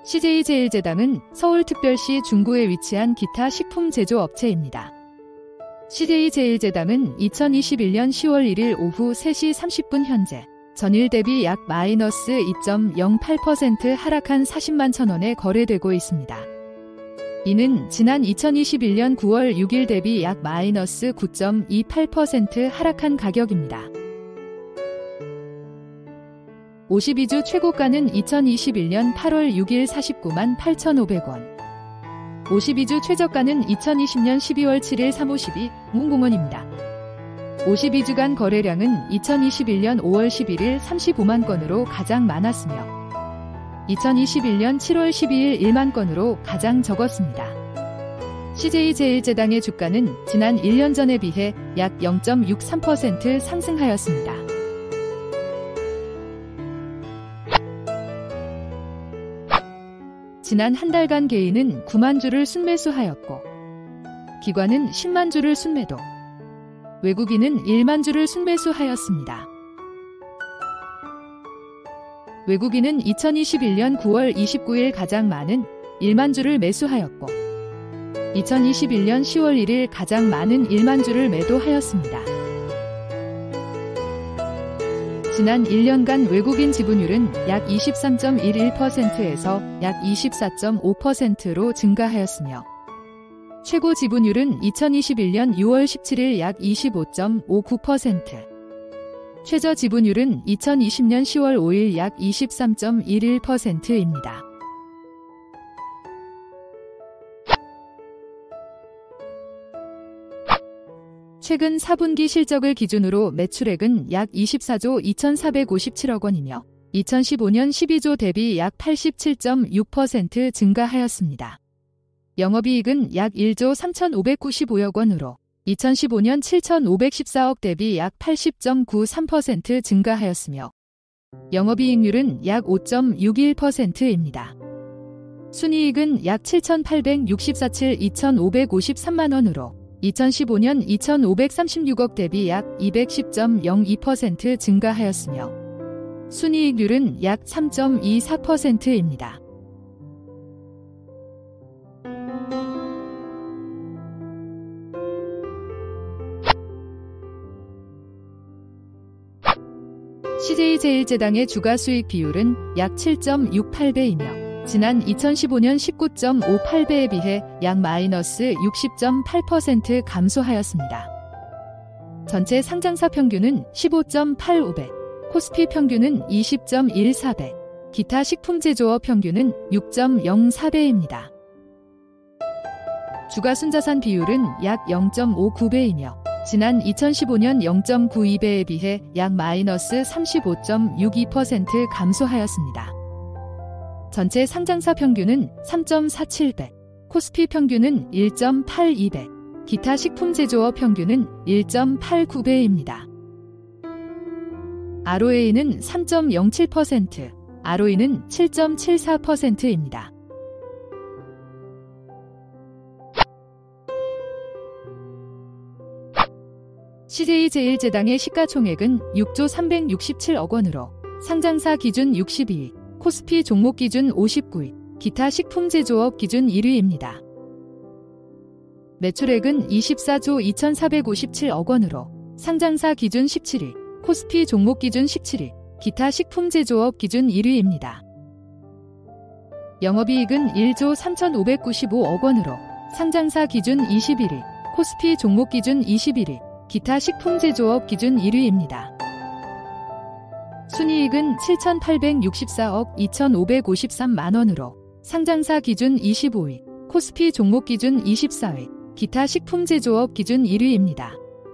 CJ제일제당은 서울특별시 중구에 위치한 기타 식품 제조 업체입니다. CJ제일제당은 2021년 10월 1일 오후 3시 30분 현재 전일 대비 약 마이너스 2.08% 하락한 40만 천원에 거래되고 있습니다. 이는 지난 2021년 9월 6일 대비 약 마이너스 9.28% 하락한 가격입니다. 52주 최고가는 2021년 8월 6일 49만 8,500원. 52주 최저가는 2020년 12월 7일 352문공원입니다. 52주간 거래량은 2021년 5월 11일 35만 건으로 가장 많았으며 2021년 7월 12일 1만 건으로 가장 적었습니다. CJ제일제당의 주가는 지난 1년 전에 비해 약 0.63% 상승하였습니다. 지난 한 달간 개인은 9만 주를 순매수하였고 기관은 10만 주를 순매도, 외국인은 1만 주를 순매수하였습니다. 외국인은 2021년 9월 29일 가장 많은 1만 주를 매수하였고 2021년 10월 1일 가장 많은 1만 주를 매도하였습니다. 지난 1년간 외국인 지분율은 약 23.11%에서 약 24.5%로 증가하였으며 최고 지분율은 2021년 6월 17일 약 25.59%, 최저 지분율은 2020년 10월 5일 약 23.11%입니다. 최근 4분기 실적을 기준으로 매출액은 약 24조 2,457억 원이며 2015년 12조 대비 약 87.6% 증가하였습니다. 영업이익은 약 1조 3,595억 원으로 2015년 7,514억 대비 약 80.93% 증가하였으며 영업이익률은 약 5.61%입니다. 순이익은 약 7,864칠 2,553만 원으로 2015년 2,536억 대비 약 210.02% 증가하였으며 순이익률은 약 3.24%입니다. CJ제일제당의 주가수익 비율은 약 7.68배이며 지난 2015년 19.58배에 비해 약 마이너스 60.8% 감소하였습니다. 전체 상장사 평균은 15.85배, 코스피 평균은 20.14배, 기타 식품제조업 평균은 6.04배입니다. 주가순자산 비율은 약 0.59배이며 지난 2015년 0.92배에 비해 약 마이너스 35.62% 감소하였습니다. 전체 상장사 평균은 3.47배, 코스피 평균은 1.82배, 기타 식품제조업 평균은 1.89배입니다. ROA는 3.07%, ROE는 7.74%입니다. CJ제일제당의 시가총액은 6조 367억 원으로 상장사 기준 62위, 코스피 종목 기준 59위, 기타 식품제조업 기준 1위입니다. 매출액은 24조 2,457억 원으로 상장사 기준 17위, 코스피 종목 기준 17위, 기타 식품제조업 기준 1위입니다. 영업이익은 1조 3,595억 원으로 상장사 기준 21위, 코스피 종목 기준 21위, 기타 식품제조업 기준 1위입니다. 순이익은 7,864억 2,553만 원으로 상장사 기준 25위, 코스피 종목 기준 24위, 기타 식품제조업 기준 1위입니다.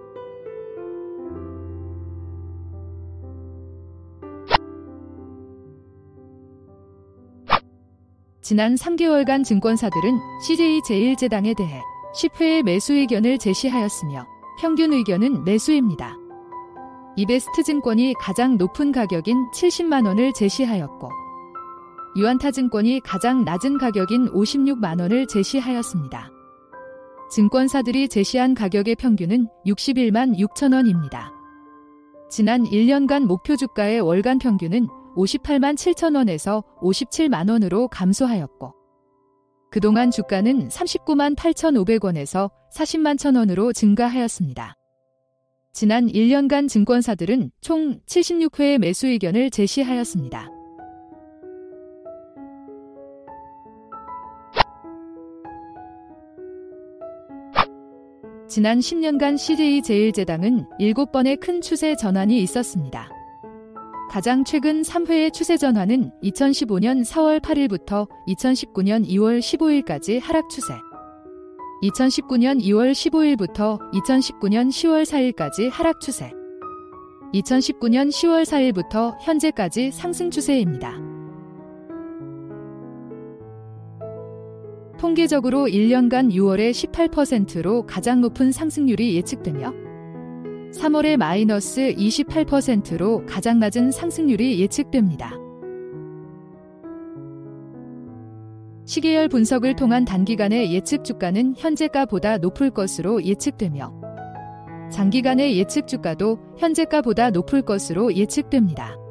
지난 3개월간 증권사들은 CJ제일제당에 대해 10회의 매수 의견을 제시하였으며 평균 의견은 매수입니다. 이베스트증권이 가장 높은 가격인 70만원을 제시하였고 유안타증권이 가장 낮은 가격인 56만원을 제시하였습니다. 증권사들이 제시한 가격의 평균은 61만 6천원입니다. 지난 1년간 목표 주가의 월간 평균은 58만 7천 원에서 57만 원으로 감소하였고 그동안 주가는 39만 8,500원에서 40만 천 원으로 증가하였습니다. 지난 1년간 증권사들은 총 76회의 매수 의견을 제시하였습니다. 지난 10년간 CJ제일제당은 7번의 큰 추세 전환이 있었습니다. 가장 최근 3회의 추세 전환은 2015년 4월 8일부터 2019년 2월 15일까지 하락 추세, 2019년 2월 15일부터 2019년 10월 4일까지 하락 추세, 2019년 10월 4일부터 현재까지 상승 추세입니다. 통계적으로 1년간 6월에 18%로 가장 높은 상승률이 예측되며 3월에 마이너스 28%로 가장 낮은 상승률이 예측됩니다. 시계열 분석을 통한 단기간의 예측 주가는 현재가보다 높을 것으로 예측되며 장기간의 예측 주가도 현재가보다 높을 것으로 예측됩니다.